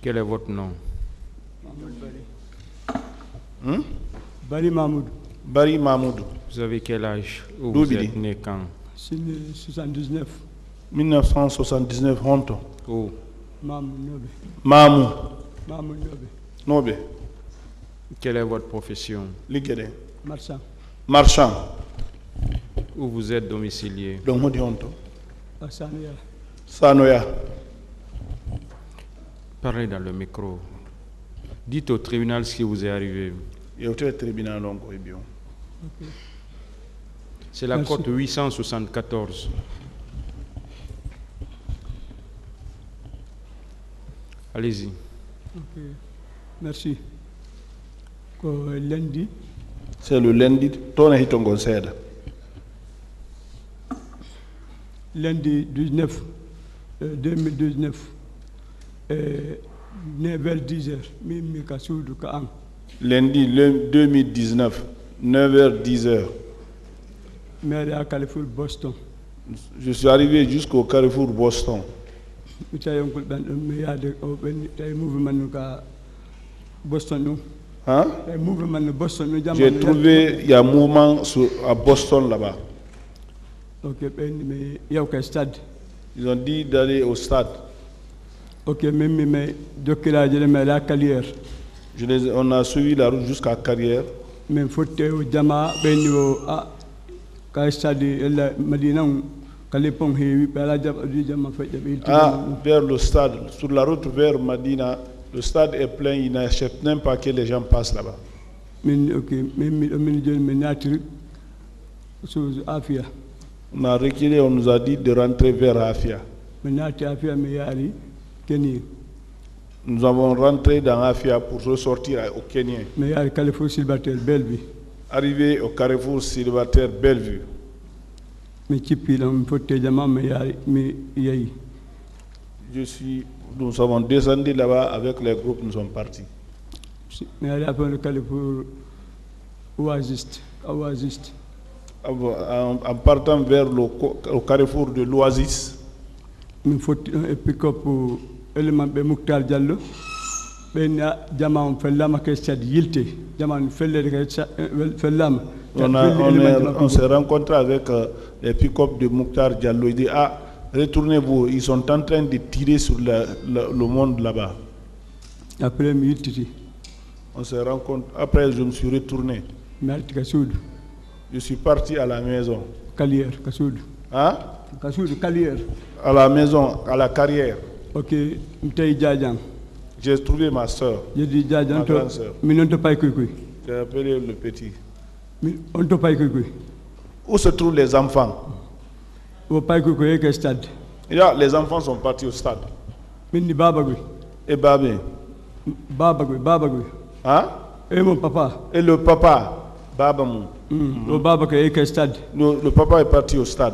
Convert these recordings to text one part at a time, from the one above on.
Quel est votre nom? Bari Mahmoud. Bari Mahmoud. Vous avez quel âge? Vous êtes né quand? 79. 1979, Honto. Où? Mamou. Nobe. Quelle est votre profession? Ligede. Marchand. Marchand. Où vous êtes domicilié? Donc, Honto. Sanoya. Sanoya. Parlez dans le micro. Dites au tribunal ce qui vous est arrivé. C'est la cote 874. Allez-y. Ok. Merci. Lundi. C'est le lundi. Lundi 19 2019. 9h10. Lundi 2019, 9h10. Mais à Carrefour Boston. Je suis arrivé jusqu'au Carrefour Boston. Hein? J'ai trouvé il y a un mouvement à Boston là-bas. Ils ont dit d'aller au stade. Ok, mais la carrière. On a suivi la route jusqu'à Carrière. Mais il faut que Jama Benio a vers le stade, sur la route vers Madina, le stade est plein, il n'achète même pas que les gens passent là-bas. On a reculé, on nous a dit de rentrer vers Afia. Nous avons rentré dans Afia pour ressortir au Kenya. Arrivé au Carrefour célibataire Bellevue. Nous avons descendu là-bas avec les groupes, nous sommes partis. En partant vers le Carrefour de l'Oasis. Il faut un pick-up pour l'élément de Mouktar Diallo. On s'est rencontré avec les pick-up de Mouktar Diallo. Il dit, retournez-vous, ils sont en train de tirer sur le monde là-bas. Après, on s'est rencontré. Après, je me suis retourné. Je suis parti à la maison. Hein? À la maison, à la carrière. Ok, j'ai trouvé ma soeur. Ma grande soeur. J'ai appelé le petit. Où se trouvent les enfants? Les enfants sont partis au stade. Et Babé? Hein? Et mon papa? Et le papa? Babamou. Le papa est parti au stade.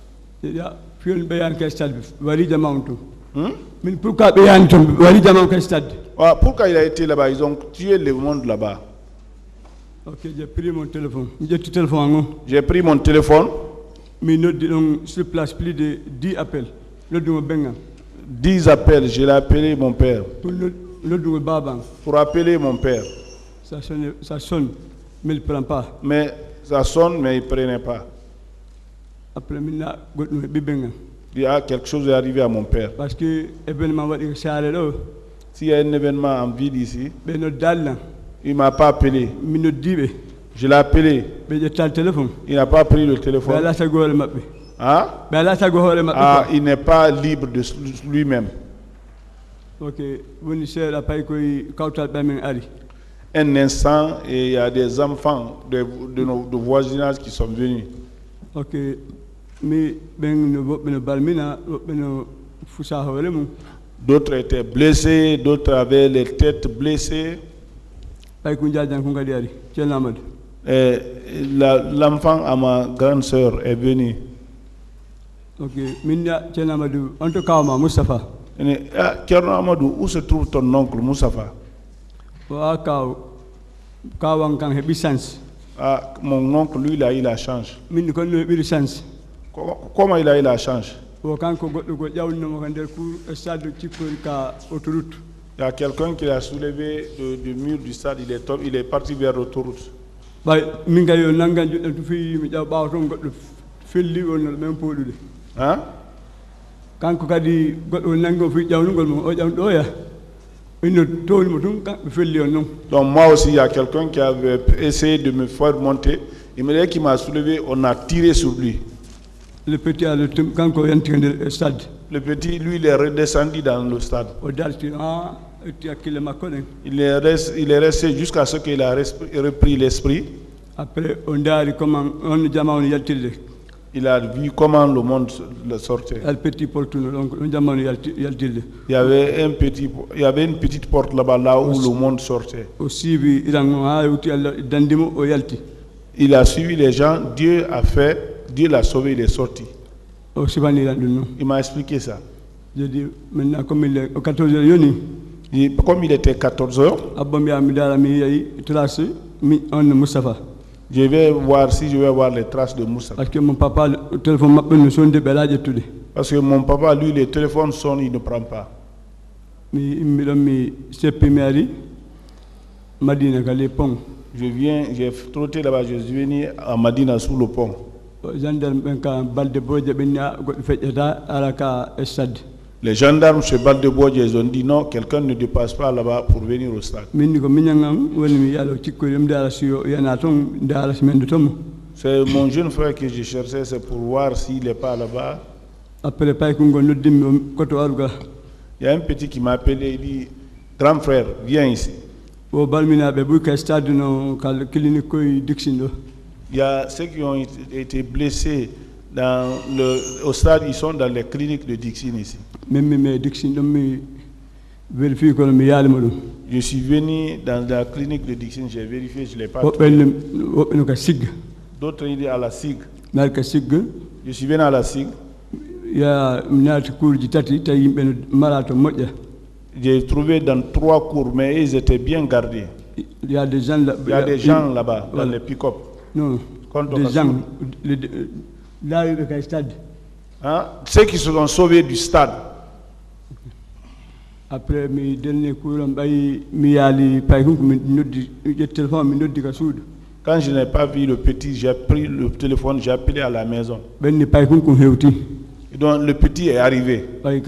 Pourquoi il a été là-bas? Ils ont tué le monde là-bas. Ok, j'ai pris mon téléphone. J'ai pris mon téléphone. Sur place, plus de 10 appels. 10 appels, je l'ai appelé mon père. Pour appeler mon père. Ça sonne, mais il ne prend pas. Mais ça sonne, mais il ne prenait pas. Après, il y a quelque chose est arrivé à mon père. Parce que s'il y a un événement en ville ici, il ne m'a pas appelé. Je l'ai appelé. Il n'a pas pris le téléphone. Hein? Il n'est pas libre de lui-même. Un instant, et il y a des enfants de voisinage qui sont venus. Ok. D'autres étaient blessés, d'autres avaient les têtes blessées. L'enfant à ma grande sœur est venu. Ok. Kerno Amadou, où se trouve ton oncle Moustapha? Mon oncle, lui, il a eu la chance. Comment il a eu la chance? Il y a quelqu'un qui l'a soulevé du mur du stade, il est parti vers l'autoroute. Hein? Donc moi aussi, il y a quelqu'un qui avait essayé de me faire monter. Il me dit qu'il m'a soulevé, on a tiré sur lui. Le petit, lui, il est redescendu dans le stade. Il est resté jusqu'à ce qu'il a repris l'esprit. Après, il a vu comment le monde sortait. Il y avait une petite porte là-bas, là où le monde sortait. Il a suivi les gens, Dieu l'a sauvé, il est sorti. Il m'a expliqué ça. J'ai dit, maintenant, comme il est 14h, comme il était 14h, je vais voir si je vais voir les traces de Moussa. Parce que mon papa, le téléphone m'appelle, parce que mon papa, lui, le téléphone sonne, il ne prend pas. J'ai trotté là-bas, je suis venu à Madina sous le pont. Les gendarmes chez Baldebois, ils ont dit non, quelqu'un ne dépasse pas là-bas pour venir au stade. C'est mon jeune frère que je cherchais, c'est pour voir s'il n'est pas là-bas. Il y a un petit qui m'a appelé, il dit, grand frère, viens ici. Il y a ceux qui ont été blessés au stade, ils sont dans les cliniques de Dixine ici. Je suis venu dans la clinique de Dixine, j'ai vérifié, je ne l'ai pas trouvé. D'autres, il est à la SIG. Je suis venu à la SIG. J'ai trouvé dans 3 cours, mais ils étaient bien gardés. Il y a des gens là-bas, dans les pick-up. Non, des gens. Là, il y a stade. Hein? Ceux qui se sont sauvés du stade. Après, mes derniers cours, quand je n'ai pas vu le petit, j'ai pris le téléphone, j'ai appelé à la maison. Et donc le petit est arrivé.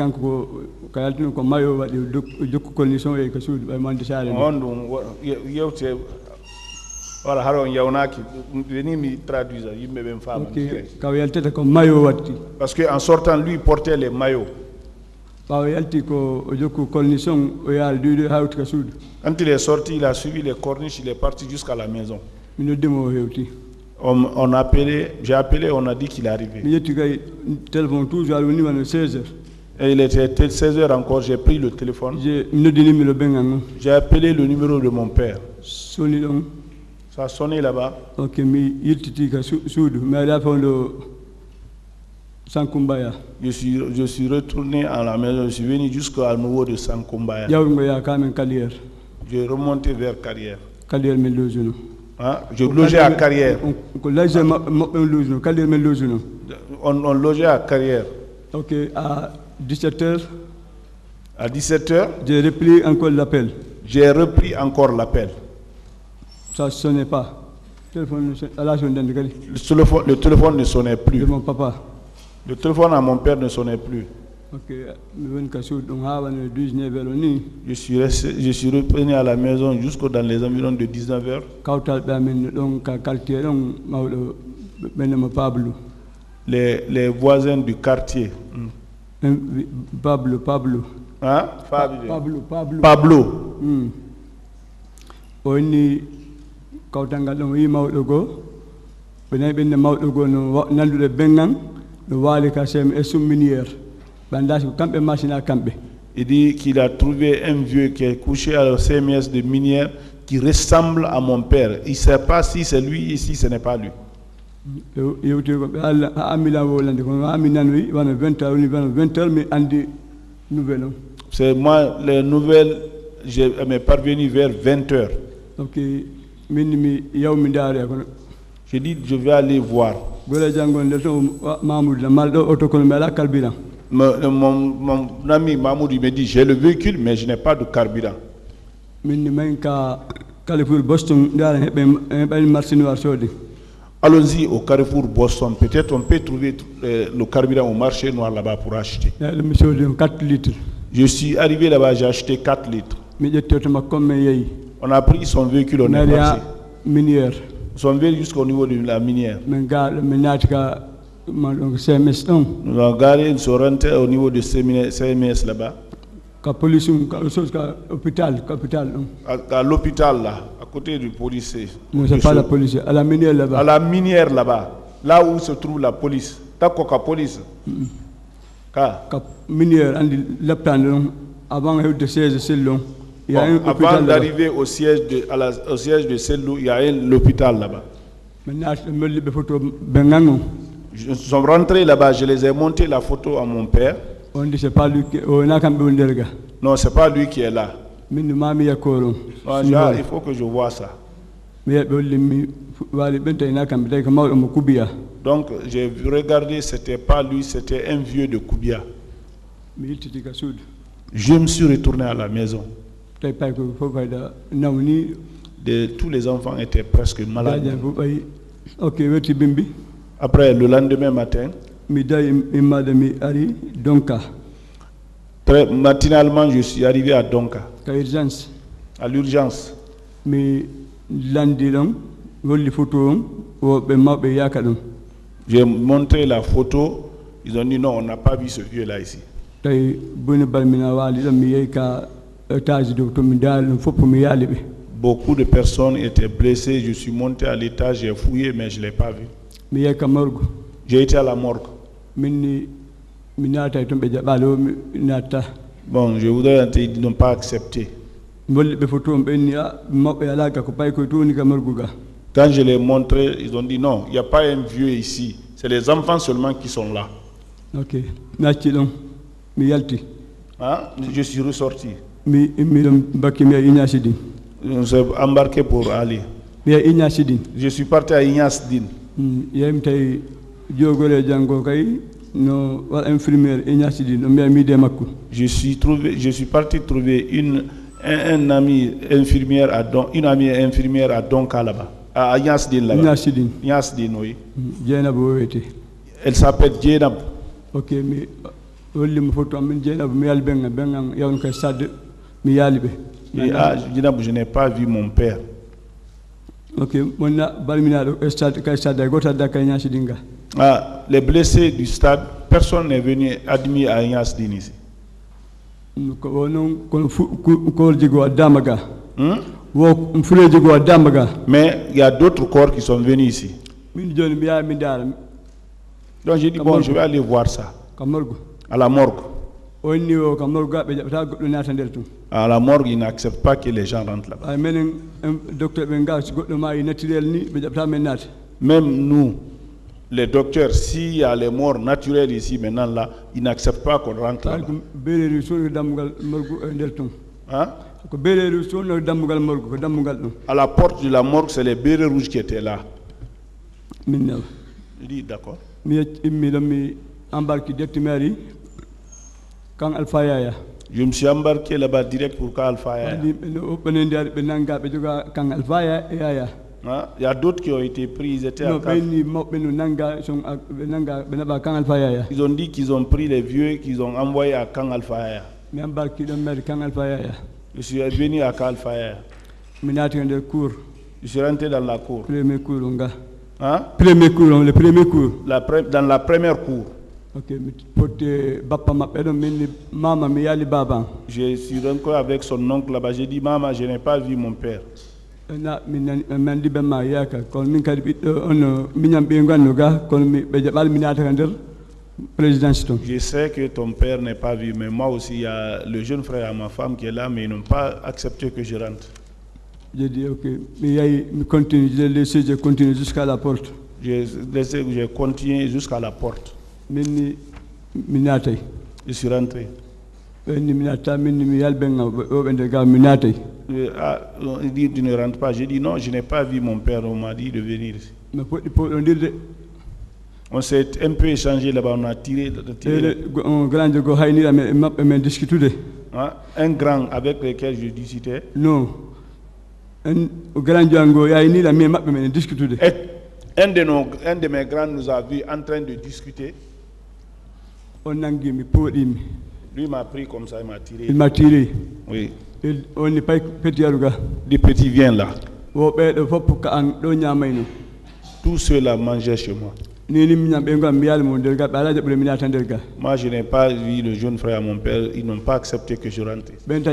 Parce qu'en sortant, lui portait les maillots. Quand il est sorti, il a suivi les corniches, il est parti jusqu'à la maison. On a appelé, j'ai appelé, on a dit qu'il est arrivé. Et il était 16h encore, j'ai pris le téléphone. J'ai appelé le numéro de mon père. Ça a sonné là-bas. Je suis retourné à la maison, je suis venu jusqu'à nouveau de Sankumbaya. J'ai remonté vers Carrière. Hein? Je logeais à Carrière. On logeait à Carrière. Ok, à 17h. À 17h. J'ai repris encore l'appel. Ça ne sonnait pas. Le téléphone ne sonnait plus. De mon papa. Le téléphone à mon père ne sonnait plus. Ok, je suis revenu à la maison jusqu'à dans les environs de 19h. Les voisins du quartier. Pablo. Hein? Pablo. Oni kautangalong i mawdogo benay mawdogo no nandude bengan no wali kasem esuminière bandasi kambe machine à kambe. Il dit qu'il a trouvé un vieux qui est couché à la CMS de minière qui ressemble à mon père. Il ne sait pas si c'est lui ici, ce n'est pas lui. C'est moi, les nouvelles, je m'est parvenu vers 20h. Ok. Je dis, je vais aller voir. Mon ami Mahmoud me dit, j'ai le véhicule, mais je n'ai pas de carburant. Allons-y au Carrefour Boston. Peut-être on peut trouver le carburant au marché noir là-bas pour acheter. 4 litres. Je suis arrivé là-bas, j'ai acheté 4 litres. On a pris son véhicule, on est passé. Son véhicule jusqu'au niveau de la minière. Nous avons garé, nous sommes rentrés au niveau de CMS là-bas. À l'hôpital là, à côté du policier. Non, c'est pas la police, à la minière là-bas. À la minière là-bas, là où se trouve la police. T'as quoi la police? Minière, avant de siège Sellou, il y a un hôpital. Avant d'arriver au siège de Sellou, il y a l'hôpital là-bas. Je suis rentré là-bas, je les ai monté la photo à mon père. On dit c'est pas lui qui non, c'est pas lui qui est là. Il faut que je vois ça. Donc j'ai regardé, c'était pas lui, c'était un vieux de Koubia. Je me suis retourné à la maison. Tous les enfants étaient presque malades. Après, le lendemain matin, très matinalement, je suis arrivé à Donka. À l'urgence. J'ai montré la photo. Ils ont dit non, on n'a pas vu ce vieux-là ici. Beaucoup de personnes étaient blessées. Je suis monté à l'étage, j'ai fouillé, mais je ne l'ai pas vu. J'ai été à la morgue. Bon, je voudrais dire qu'ils n'ont pas accepté. Quand je l'ai montré, ils ont dit non, il n'y a pas un vieux ici. C'est les enfants seulement qui sont là. Ok. Hein? Je suis ressorti. On s'est embarqué pour aller. Je suis parti à Ignace Din. Je suis parti trouver une amie infirmière à Donka là-bas. À Ignace Din là-bas. Ignace Din, oui. Elle s'appelle Djenab. Ok, mais je n'ai pas vu mon père. Les blessés du stade, personne n'est venu admis à Ignace Din ici. Mais il y a d'autres corps qui sont venus ici. Donc j'ai dit bon, je vais aller voir ça. À la morgue. À la morgue, ils n'acceptent pas que les gens rentrent là-bas. Même nous, les docteurs, s'il y a les morts naturelles ici maintenant là, ils n'acceptent pas qu'on rentre là-bas. Hein? À la porte de la morgue, c'est les bérets rouges qui étaient là. Je dis d'accord. Je me suis embarqué là-bas direct pour Alpha Yaya. Il y a d'autres qui ont été pris, ils étaient à ils ont dit qu'ils ont pris les vieux qu'ils ont envoyés à Kang Alpha Yaya. Je suis venu à Kang Alpha Yaya. Je suis rentré dans la cour. Hein? Premier cours, le premier cours. Dans la première cour. Ok, je suis rentré avec son oncle là-bas. J'ai dit, maman, je n'ai pas vu mon père. Je sais que ton père n'est pas vu, mais moi aussi, il y a le jeune frère à ma femme qui est là, mais ils n'ont pas accepté que je rentre. J'ai dit, ok, mais je continue jusqu'à la porte. J'ai continué jusqu'à la porte. Je suis rentré. Il dit, tu ne rentres pas. J'ai dit, non, je n'ai pas vu mon père. On m'a dit de venir ici. On s'est un peu échangé là-bas, on a tiré. Un grand avec lequel je discutais. Non. Un de mes grands nous a vus en train de discuter. Lui m'a pris comme ça, il m'a tiré. Il m'a tiré. Oui. On n'est pas petit. Des petits viennent là. Tout cela mangeait chez moi. Moi, je n'ai pas vu le jeune frère à mon père, ils n'ont pas accepté que je rentre.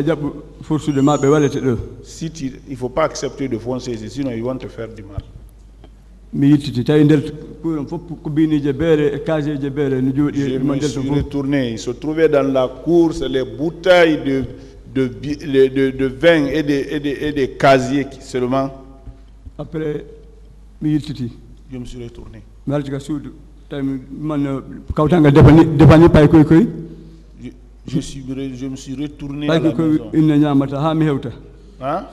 Il ne faut pas accepter de foncer, sinon ils vont te faire du mal. Je me suis retourné, il se trouvait dans la cour, c'est les bouteilles de vin et des casiers seulement. Après, je me suis retourné. Je me suis retourné à la maison. Hein?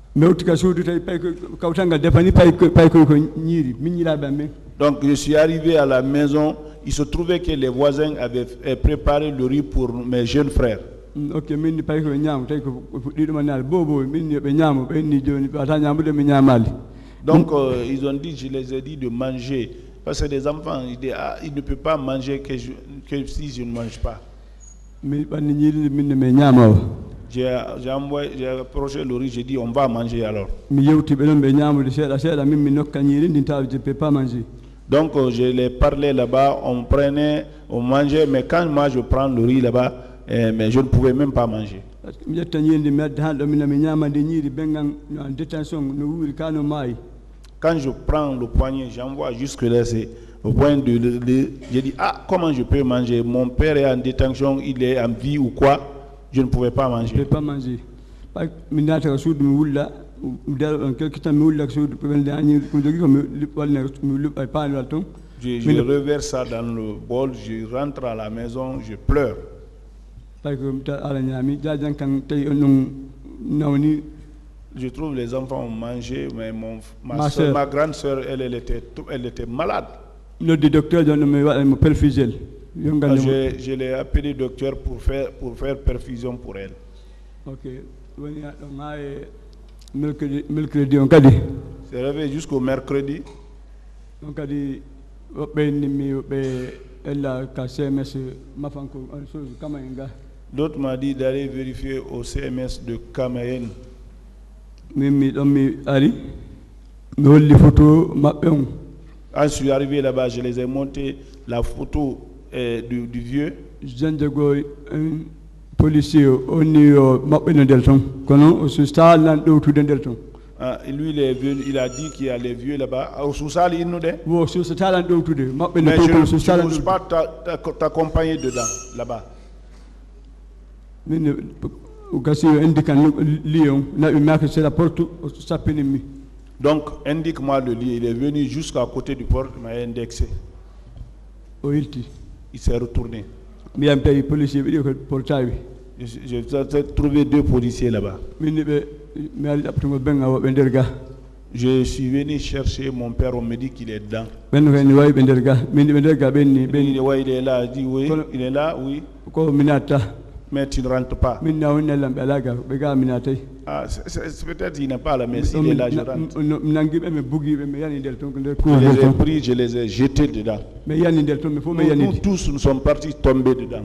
Donc je suis arrivé à la maison, il se trouvait que les voisins avaient préparé le riz pour mes jeunes frères. Donc ils ont dit, je les ai dit de manger. Parce que les enfants, ils ne peuvent pas manger que si je ne mange pas. J'ai approché le riz, j'ai dit on va manger alors. Donc je les parlais là-bas, on prenait, on mangeait, mais quand moi je prends le riz là-bas, mais je ne pouvais même pas manger. Quand je prends le poignet, j'envoie jusque là, c'est au point de j'ai dit, ah, comment je peux manger? Mon père est en détention, il est en vie ou quoi? Je ne pouvais pas manger. Je ne peux pas manger. Je reverse ça dans le bol, je rentre à la maison, je pleure. Je trouve les enfants ont mangé, mais ma grande soeur, elle était malade. Le docteur je l'ai appelé docteur pour faire perfusion pour elle. Ok. Mercredi, on a dit. C'est arrivé jusqu'au mercredi. On a dit, d'autres m'ont dit d'aller vérifier au CMS de Cameroun. Quand je suis arrivé là-bas, je les ai monté la photo du vieux. Policier, lui, il a dit qu'il y a les vieux là-bas. Mais je ne peux pas t'accompagner dedans, là-bas. Donc, indique-moi le lit. Il est venu jusqu'à côté du porte, il m'a indexé. Il s'est retourné. J'ai trouvé 2 policiers là-bas. Je suis venu chercher mon père, on me dit qu'il est dedans. Il est là, je dis oui, il est là, oui. Mais tu ne rentres pas. Ah, peut-être qu'il n'est pas là, mais s'il est là, je rentre. Je les ai pris, je les ai jetés dedans. Nous tous, nous sommes partis tomber dedans.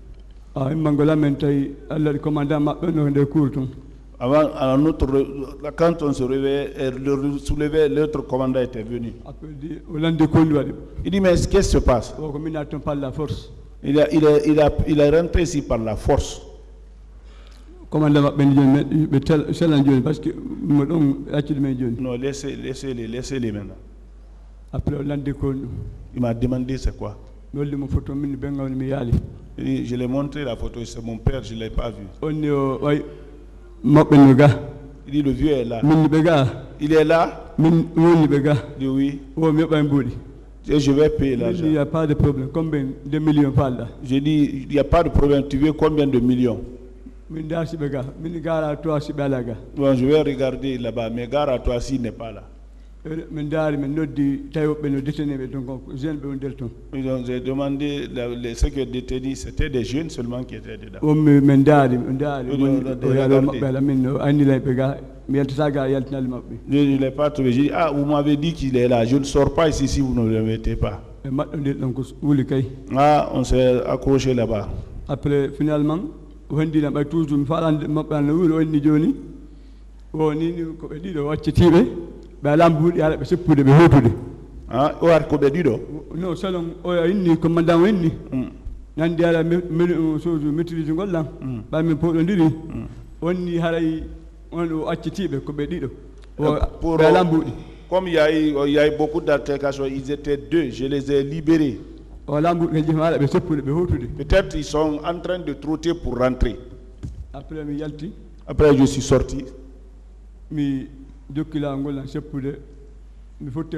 Avant, quand on se soulevait, l'autre commandant était venu. Il dit, mais qu'est-ce qui se passe? Il est rentré ici par la force. Non, laissez-les maintenant. Il m'a demandé c'est quoi. Je l'ai montré la photo, c'est mon père, je ne l'ai pas vu. Il dit le vieux est là. Il est là? Il dit oui. Et je vais payer l'argent. Il n'y a pas de problème. Combien de millions parle là? J'ai dit, il n'y a pas de problème. Tu veux combien de millions? Bon, je vais regarder là-bas, mais gare à toi s'il n'est pas là. Ils ont demandé, ceux qui étaient détenus, c'était des jeunes seulement qui étaient dedans. Je ne l'ai pas trouvé. J'ai dit, ah, vous m'avez dit qu'il est là. Je ne sors pas ici si vous ne le mettez pas. Ah, on s'est accroché là-bas. Après, finalement, Ah, o ar ko be dido no salon o inni commandant inni nan diala soju maîtrise gollan ba min podo ndiri wonni haray on o accitibe ko be dido pour comme il y a eu beaucoup d'altercations, ils étaient deux, je les ai libérés. Peut-être ils sont en train de trotter pour rentrer. Après je suis sorti. Donc,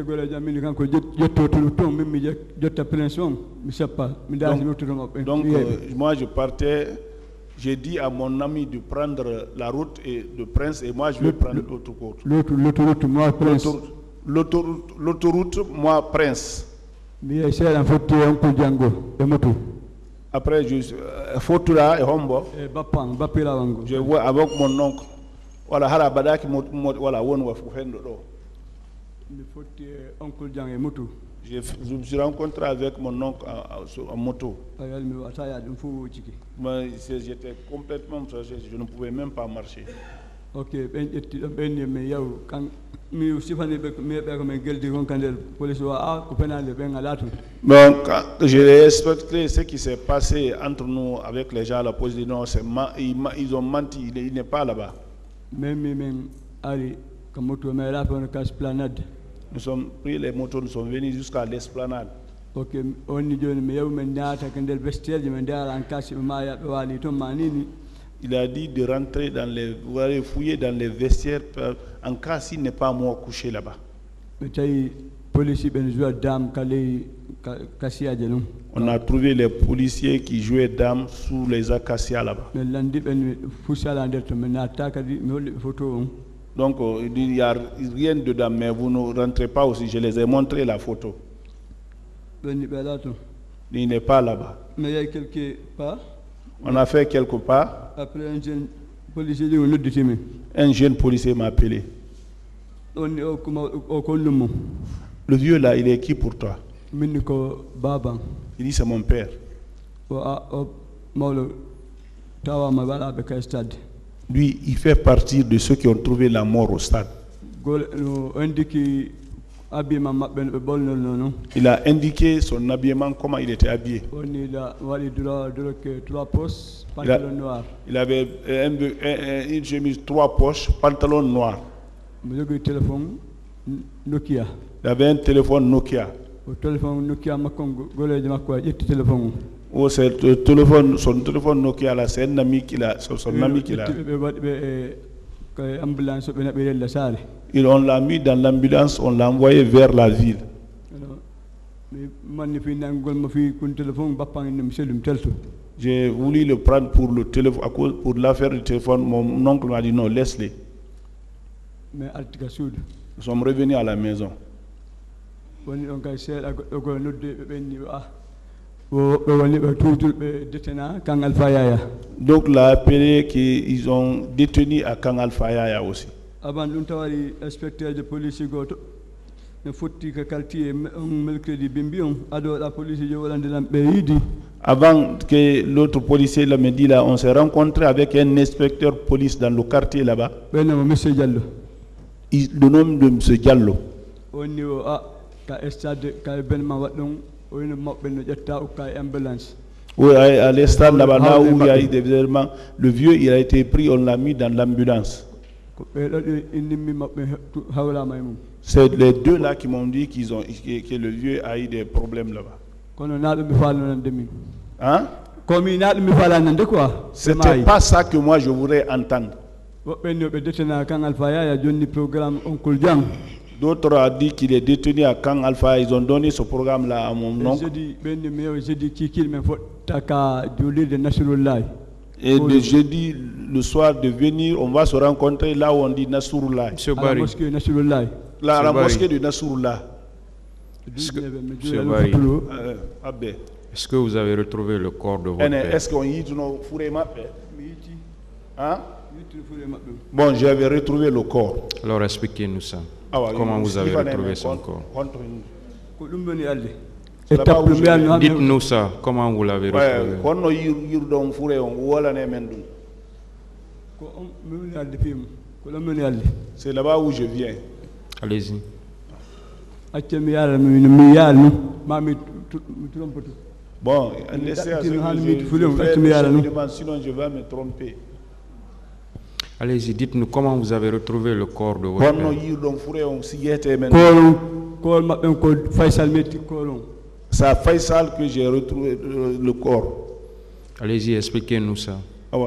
moi je partais, j'ai dit à mon ami de prendre la route et de Prince et moi je vais prendre l'autre côte. L'autoroute, moi Prince. L'autoroute, moi Prince. Après je photo là et hombo. Je vois avec mon oncle. Voilà harabadaki voilà won wa fendo do. Je me suis rencontré avec mon oncle en moto. J'étais complètement chargé, je ne pouvais même pas marcher. Ok, donc, j'ai respecté ce qui s'est passé entre nous avec les gens à la police. Non, ils ont menti, il n'est pas là-bas. Nous sommes pris les motos, nous sommes venus jusqu'à l'esplanade. Ok, il a dit de rentrer dans les, vous allez fouiller dans les vestiaires en cas s'il n'est pas moi couché là-bas. On a trouvé les policiers qui jouaient dames sous les acacias là-bas. Donc il n'y a rien dedans, mais vous ne rentrez pas aussi. Je les ai montré la photo. Il n'est pas là-bas. Mais il y a quelque part. On a fait quelque part. Après un jeune policier m'a appelé. Le vieux là, il est qui pour toi? Il dit c'est mon père. Lui, il fait partie de ceux qui ont trouvé la mort au stade. Il a indiqué son habillement, comment il était habillé. Il avait une chemise 3 poches, pantalon noir. Il avait un téléphone Nokia. Oh, c'est le téléphone, son téléphone Nokia là, c'est un ami qu'il a, son ami qu'il a. On l'a mis dans l'ambulance, on l'a envoyé vers la ville. J'ai voulu le prendre pour le téléphone, pour l'affaire du téléphone. Mon oncle m'a dit non, laisse-les. Nous sommes revenus à la maison. Donc l'a appelé qu'ils ont détenu à Kang Alpha Yaya aussi. Avant inspecteur de police avant que l'autre policier me dit là, on s'est rencontré avec un inspecteur de police dans le quartier là-bas. Le nom de M. Diallo. Oui, à l'estade là-bas, là où il y a eu des événements, le vieux il a été pris, on l'a mis dans l'ambulance. C'est les deux là qui m'ont dit que le vieux a eu des problèmes là-bas. Hein? C'était pas ça que moi je voudrais entendre. D'autres ont dit qu'il est détenu à Kang Alpha. Ils ont donné ce programme-là à mon oncle. Et le jeudi, le soir de venir, on va se rencontrer là où on dit Nasrullah. la mosquée de Nasrullah. Est-ce que vous avez retrouvé le corps de votre père? Est-ce qu'on y hein? Bon, j'avais retrouvé le corps. Alors expliquez-nous ça. Comment vous avez retrouvé son corps? Dites-nous ça. Comment vous l'avez retrouvé? C'est là-bas où je viens. Allez-y. Bon, laissez à ce que sinon je vais me tromper. Allez-y, dites-nous comment vous avez retrouvé le corps de votre père. C'est à Faisal que j'ai retrouvé le corps. Allez-y, expliquez-nous ça.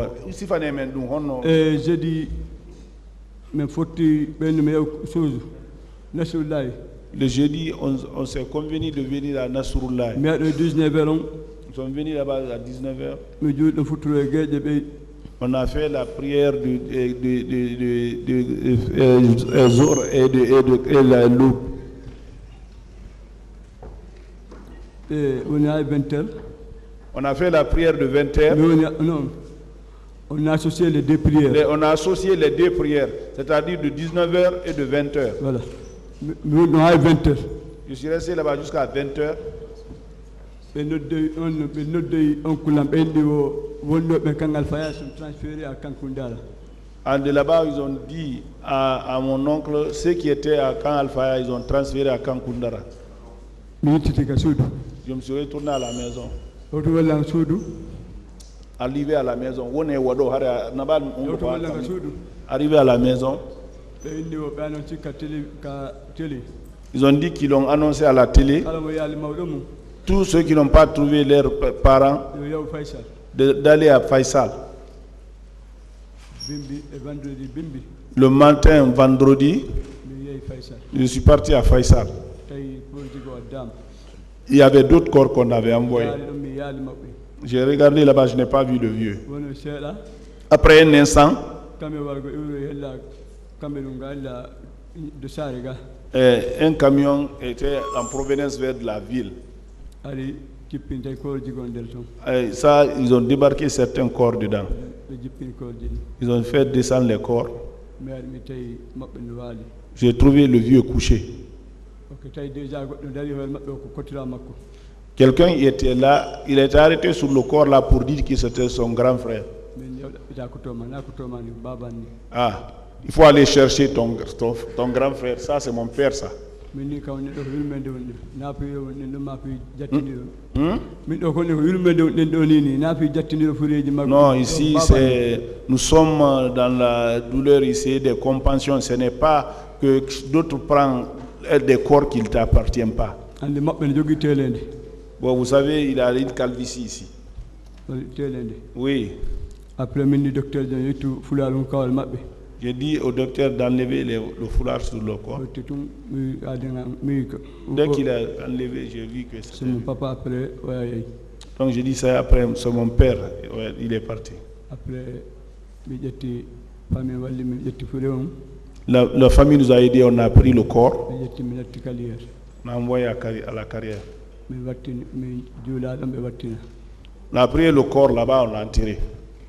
J'ai dit, mais faut-il le jeudi, on s'est convenu de venir à Nasrullah. Ils sont venus là-bas à 19h. On a fait la prière de Zor et la loup. On est à 20h. On a fait la prière de 20h. Non. On a associé les deux prières. On a associé les deux prières, c'est-à-dire de 19h et de 20h. Voilà. Nous on a 20h. Je suis resté là-bas jusqu'à 20h. Et de là-bas, ils ont dit à mon oncle, ceux qui étaient à Camp Alfaya, ils ont transféré à Camp Kundara. Je me suis retourné à la maison. Arrivé à la maison, arrivé à la maison, ils ont dit qu'ils l'ont annoncé à la télé. Tous ceux qui n'ont pas trouvé leurs parents, d'aller à Faisal. Le matin, vendredi, je suis parti à Faisal. Il y avait d'autres corps qu'on avait envoyés. J'ai regardé là-bas, je n'ai pas vu le vieux. Après un instant, un camion était en provenance vers de la ville. Et ça, ils ont débarqué certains corps dedans. Ils ont fait descendre les corps. J'ai trouvé le vieux couché. Quelqu'un était là, il était arrêté sur le corps là pour dire que c'était son grand frère. Ah, il faut aller chercher ton grand frère. Ça, c'est mon père, ça. Non, ici, nous sommes dans la douleur ici des compensions. Ce n'est pas que d'autres prennent des corps qui ne t'appartiennent pas. Bon, vous savez, il a une calvitie ici. Oui. Après, le docteur j'ai dit au docteur d'enlever le foulard sur le corps. Dès qu'il a enlevé, j'ai vu que c'est mon papa après. Donc j'ai dit ça après, c'est mon père. Ouais, il est parti. Après, la famille nous a aidés, on a pris le corps. On a envoyé à la carrière. On a pris le corps là-bas, on l'a enterré.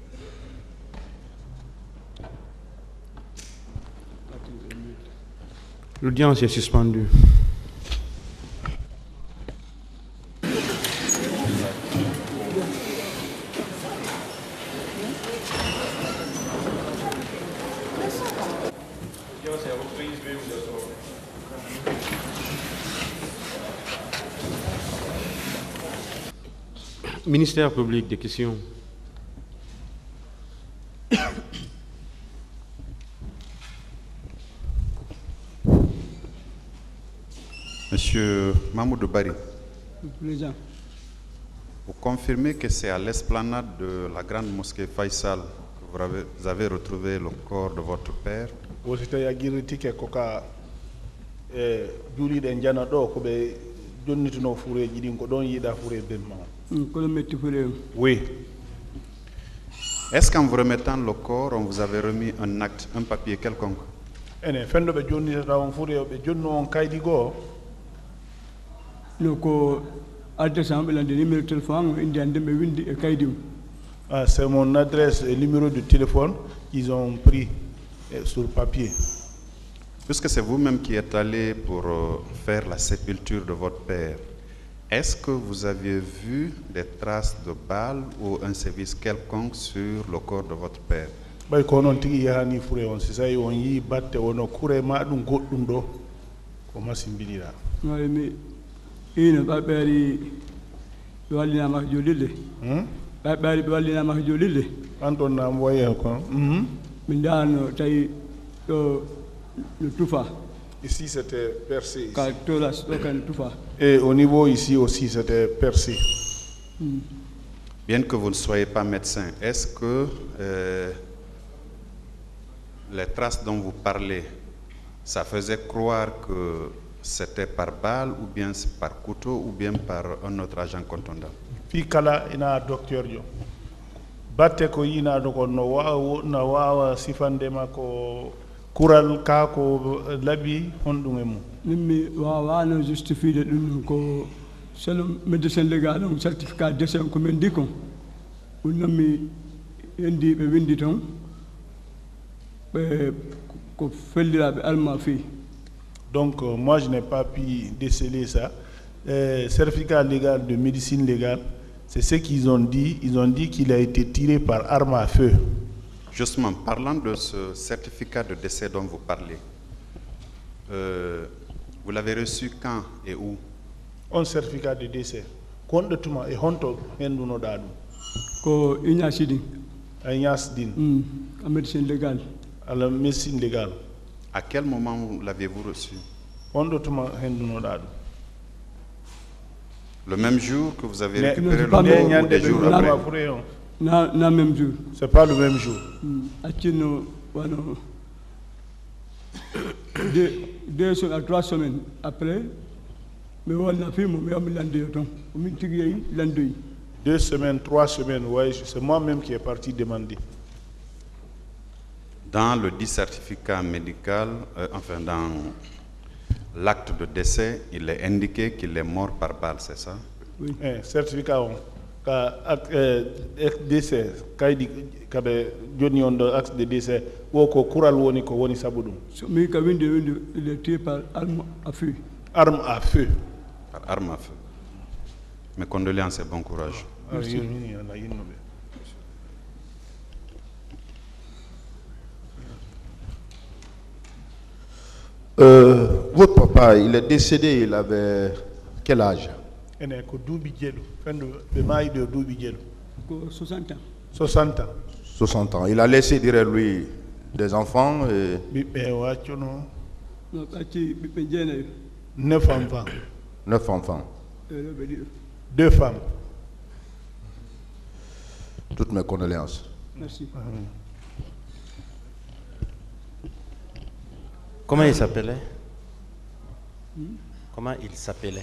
L'audience est suspendue. Ministère public, des questions. Monsieur Mahmoud Bari, Président. vous confirmez que c'est à l'esplanade de la grande mosquée Faisal que vous avez retrouvé le corps de votre père? Oui. Est-ce qu'en vous remettant le corps, on vous avait remis un acte, un papier quelconque? ene fendo be jonni tawon fure be jonno on kaydi go no ko adresse am belande numéro téléphone indi ande be windi e kaydi ah c'est mon adresse et numéro de téléphone qu'ils ont pris sur papier. Puisque c'est vous-même qui êtes allé pour faire la sépulture de votre père, est-ce que vous aviez vu des traces de balles ou un service quelconque sur le corps de votre père? Bay ko non tigi yahani fure on si say on yi batte wono kure ma dum goddum do ko masimbilira. Ouais, mais ina babari walina ma jolile. Babari walina ma jolile. Anton na moye ko. Mindano tay le Toufa. Ici c'était percé. Et au niveau ici aussi c'était percé. Bien que vous ne soyez pas médecin, est-ce que les traces dont vous parlez, ça faisait croire que c'était par balle ou bien par couteau ou bien par un autre agent contondant? Fi kala ina docteur jo. Batte ko yina do ko no wawa sifande mako kural ka ko labi hondum e mum nimmi wawa no justifie dum ko selon médecin légal on certificat décès ko men dikon on nammi endi be windi ton be ko fellirabe alma fi. Donc moi je n'ai pas pu déceler ça. Certificat légal de médecine légale, c'est ce qu'ils ont dit. Ils ont dit qu'il a été tiré par arme à feu. Justement, parlant de ce certificat de décès dont vous parlez, vous l'avez reçu quand et où? Un certificat de décès. Quand de tout et honto henduno dadu. Ko Ignasidin. Ignasidin. En médecine légale. À la médecine légale. À quel moment l'avez-vous reçu? Honto tuma henduno dadu. Le même jour que vous avez récupéré le corps ou des jours après? Non, même jour. C'est pas le même jour. Deux à 3 semaines après, mais on a fait mon meilleur landé. 2 semaines, 3 semaines, ouais, c'est moi-même qui est parti demander. Dans le dit certificat médical, enfin dans l'acte de décès, il est indiqué qu'il est mort par balle, c'est ça? Oui. Certificat décès kaydi kabe joni on do acte de décès woko kural woni ko woni sabudum. So mi ka windi il est tué par arme à feu. Arme à feu. Par arme à feu. Mes condoléances et bon courage. Merci. Votre papa, il est décédé, il avait quel âge? 60 ans. 60 ans. 60 ans. Il a laissé derrière lui des enfants et... 9 enfants. 9 enfants. 2 femmes. Toutes mes condoléances. Merci. Comment il s'appelait? Comment il s'appelait?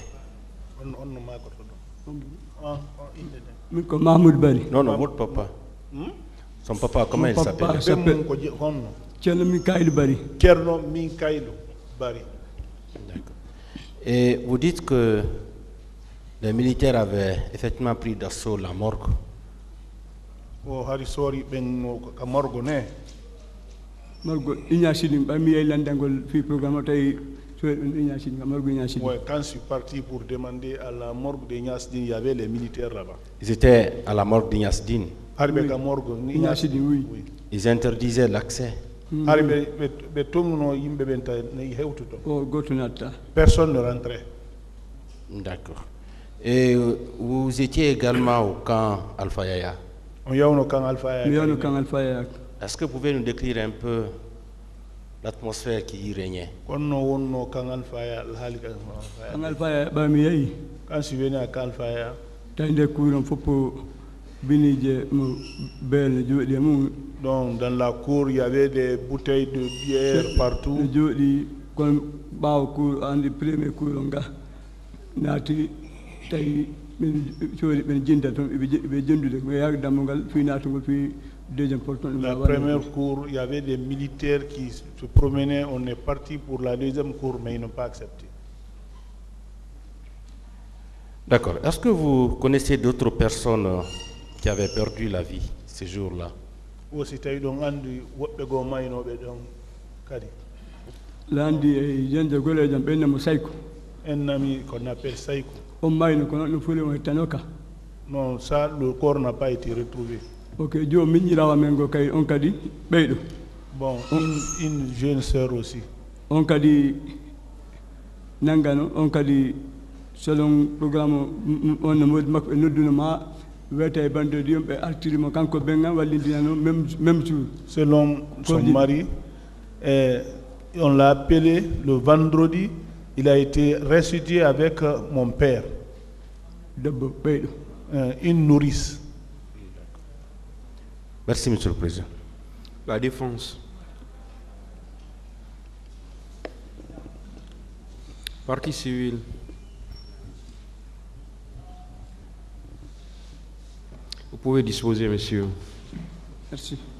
Mahmoud Bari. Non, votre papa. Son papa, comment il s'appelait? Tcherno Mikaïl Bari. Tcherno Mikaïl Bari. D'accord. Et vous dites que les militaires avaient effectivement pris d'assaut la morgue. Oh, Harisori ben morgue ne. Morgue Ignasidin, parmi les landangol fi programme tay. Ouais, quand je suis parti pour demander à la morgue d'Ignasidin, il y avait les militaires là-bas. Ils étaient à la morgue d'Ignasidin. Oui. Ils interdisaient l'accès. Personne ne rentrait. D'accord. Et vous étiez également au camp Alpha Yaya. Est-ce que vous pouvez nous décrire un peu l'atmosphère qui y régnait? Quand je suis venu à Camp Alpha Yaya, donc dans la cour, il y avait des bouteilles de bière partout. La première cour, il y avait des militaires qui se promenaient, on est parti pour la deuxième cour, mais ils n'ont pas accepté. D'accord. Est-ce que vous connaissez d'autres personnes qui avaient perdu la vie ces jours-là? Un ami qu'on appelle Saïko. Non, ça, le corps n'a pas été retrouvé. Ok, Joe Minjirawa Mengo Kay Onkadi, Beido. Bon, une jeune sœur aussi. Onkadi Nangano, Onkadi, selon programme, on ne nous donne pas, Vete Bandodium et Artirimo Kanko Benga, Validiano, même jour. Selon son mari, on l'a appelé le vendredi, il a été restitué avec mon père. Une nourrice. Merci, Monsieur le Président. La défense. Partie civile. Vous pouvez disposer, monsieur. Merci.